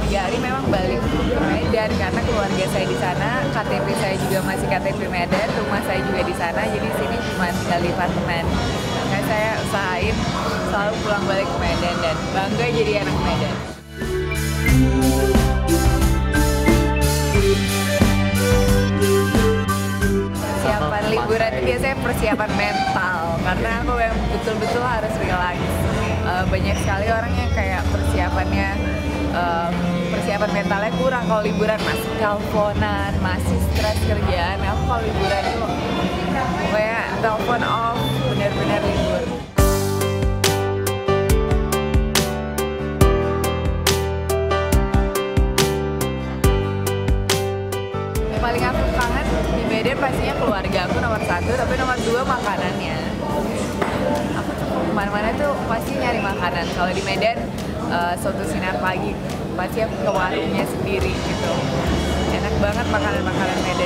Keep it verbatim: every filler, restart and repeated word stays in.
tiga hari memang balik ke Medan karena keluarga saya di sana, K T P saya juga masih K T P Medan, rumah saya juga di sana, jadi sini cuma tinggal di apartemen. Makanya saya usahain selalu pulang balik ke Medan dan bangga jadi anak Medan. Persiapan liburan itu biasanya persiapan mental karena aku yang betul-betul harus relax. Uh, banyak sekali orang yang kayak persiapannya uh, persiapan mentalnya kurang kalau liburan, masih teleponan, masih stres kerjaan. Aku kalau liburan itu pokoknya telepon off, benar-benar libur. Yang paling aku kangen di Medan pastinya keluarga aku nomor satu, tapi nomor dua makanannya. Aku kemana-mana tuh pasti nyari makanan. Kalau di Medan, uh, soto sinar pagi, pasti aku ke warungnya sendiri gitu. Enak banget makanan-makanan Medan.